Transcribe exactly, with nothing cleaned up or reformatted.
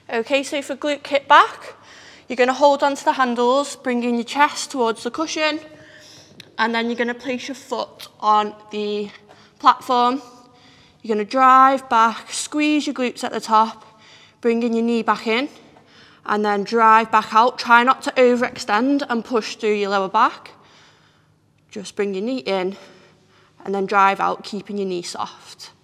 Okay, so for glute kickback, you're going to hold onto the handles, bringing your chest towards the cushion, and then you're going to place your foot on the platform. You're going to drive back, squeeze your glutes at the top, bringing your knee back in, and then drive back out. Try not to overextend and push through your lower back. Just bring your knee in, and then drive out, keeping your knee soft.